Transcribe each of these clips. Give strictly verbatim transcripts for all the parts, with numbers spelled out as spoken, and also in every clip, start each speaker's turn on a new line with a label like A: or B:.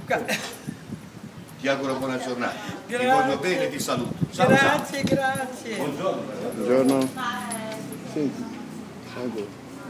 A: Ti auguro buona giornata.
B: Grazie.
A: Ti voglio bene e ti saluto. Ciao,
B: Grazie,
A: ciao.
B: grazie.
A: Buongiorno.
C: Buongiorno. Senti, salve.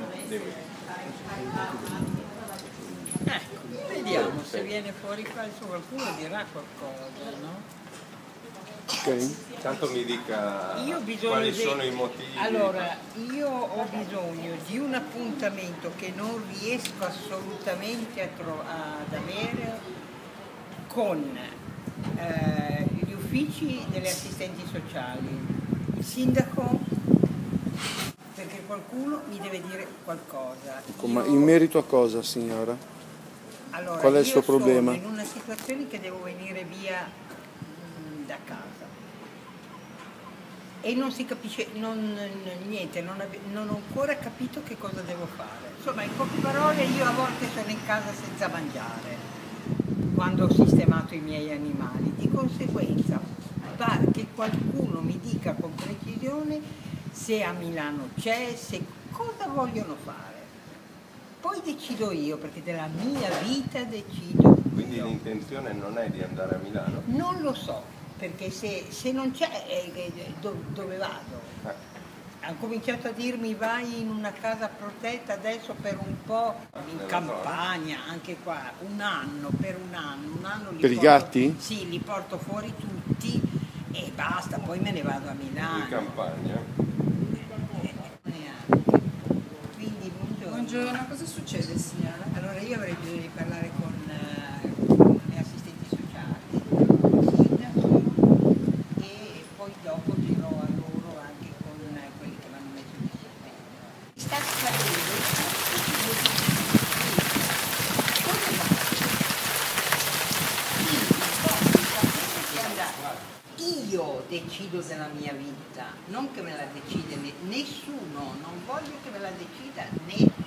B: Ecco, vediamo se viene fuori qua, se qualcuno dirà qualcosa, no?
C: Ok.
D: Tanto mi dica
B: Io ho bisogno
D: quali
B: di...
D: sono i motivi.
B: Allora, io ho bisogno di un appuntamento che non riesco assolutamente a tro- ad avere con eh, gli uffici delle assistenti sociali, il sindaco, perché qualcuno mi deve dire qualcosa.
C: Ma
B: Io-
C: in merito a cosa, signora?
B: Allora,
C: Qual è il
B: io
C: suo problema?
B: sono in una situazione che devo venire via mh, da casa e non si capisce non, niente, non, ave- non ho ancora capito che cosa devo fare. Insomma, in poche parole, io a volte sono in casa senza mangiare quando ho sistemato i miei animali. Di conseguenza, pare che qualcuno mi dica con precisione se a Milano c'è, se cosa vogliono fare. Poi decido io, perché della mia vita decido
D: Quindi
B: io.
D: l'intenzione non è di andare a Milano?
B: Non lo so, perché se, se non c'è, eh, eh, do- dove vado?
D: Eh,
B: Hanno cominciato a dirmi vai in una casa protetta adesso per un po' in
D: nella
B: campagna, anche qua, un anno, per un anno, un anno li
C: Per i
B: porto-
C: gatti?
B: Sì, li porto fuori tutti e basta, poi me ne vado a Milano.
D: in campagna?
B: Neanche. Quindi buongiorno.
E: Buongiorno, cosa succede signora?
B: Allora io avrei bisogno di parlare con, eh, con le assistenti sociali, con il sindaco e poi dopo dirò a loro anche con eh, quelli che mi hanno messo di sistema. Sta accadendo come va? Quindi poi sapete che andare. Io decido della mia vita, non che me la decide ne- nessuno, non voglio che me la decida nessuno.